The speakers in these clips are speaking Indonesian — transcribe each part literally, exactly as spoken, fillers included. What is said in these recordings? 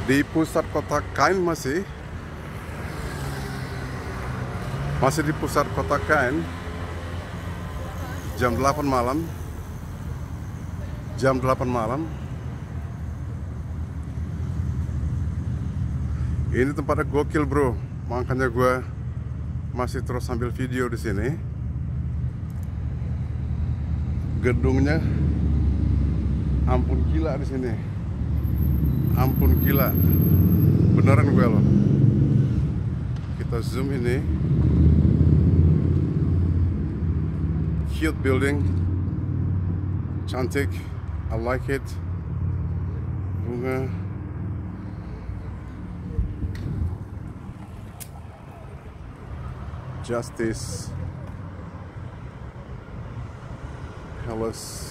Di pusat kota Caen masih Masih di pusat kota Caen. Jam delapan malam. Jam delapan malam. Ini tempatnya gokil, bro. Makanya gue masih terus sambil video di sini. Gedungnya ampun gila di sini. Ampun gila. Beneran gue loh. Kita zoom ini. Cute building. Cantik. I like it. Bunga. Justice. Palace.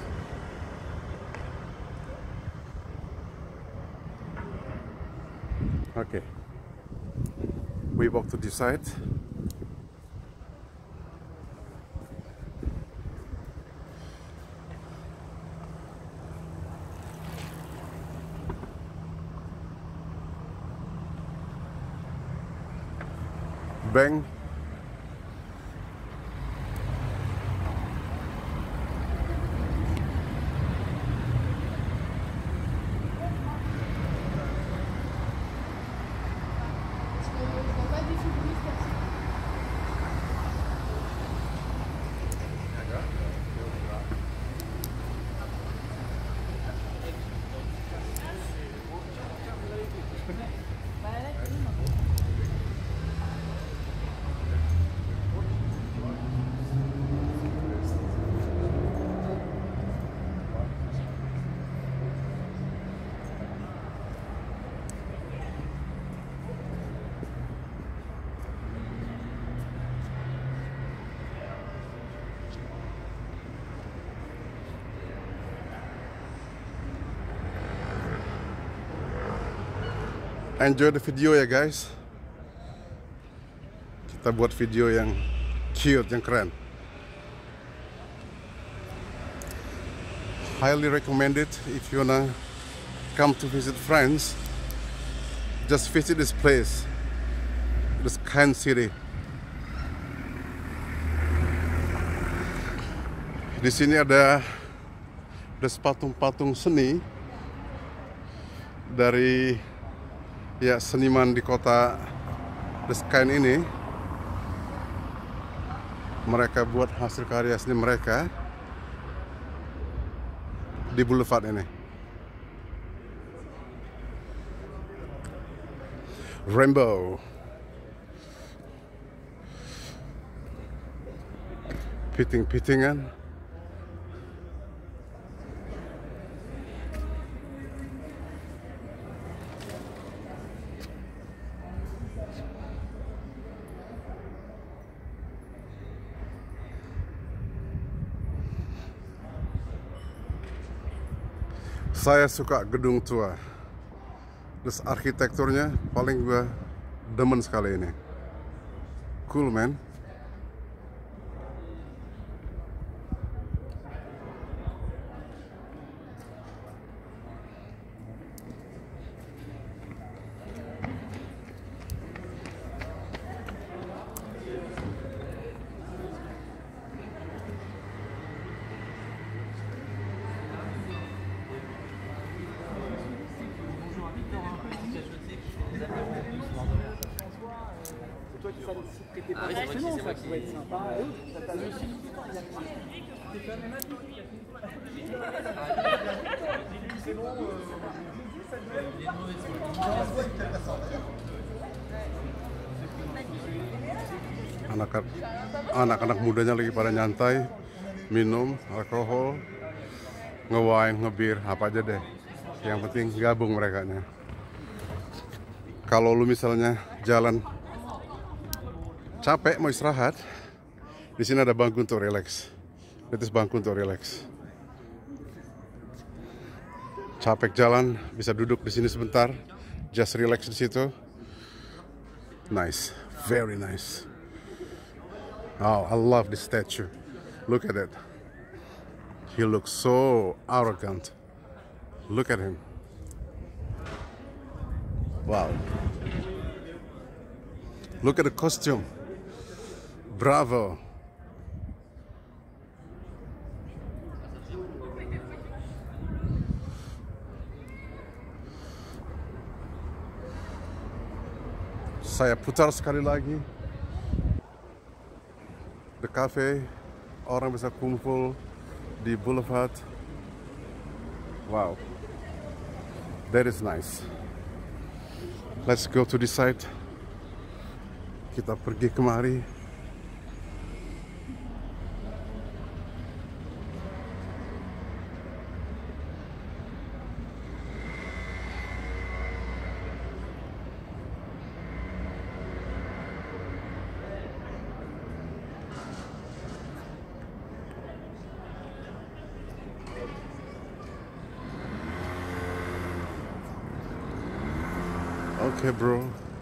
Okay. We walk to this side. Bank. Enjoy the video ya guys. Kita buat video yang cute, yang keren. Highly recommended if you wanna come to visit friends. Just visit this place, this Caen city. Di sini ada ada patung-patung seni dari ya seniman di kota Caen ini. Mereka buat hasil karya seni mereka di boulevard ini. Rainbow. Piting-pitingan. Saya suka gedung tua. Terus arsitekturnya paling gue demen sekali ini. Cool, man. Ah, c'est vrai que c'est vrai que ça va être sympa. Anak-anak mudanya lagi pada nyantai, minum alkohol, nge-wine, nge-beer, apa aja deh. Yang penting gabung merekanya. Kalau lu misalnya jalan capek mau istirahat, di sini ada bangku untuk relax. Itu bangku untuk relax. Capek jalan bisa duduk di sini sebentar, just relax di situ. Nice, very nice. Oh, I love this statue. Look at it. He looks so arrogant. Look at him. Wow. Look at the costume. Bravo. Saya putar sekali lagi. The cafe, orang bisa kumpul di boulevard. Wow, that is nice. Let's go to this side. Kita pergi kemari. Okay, bro.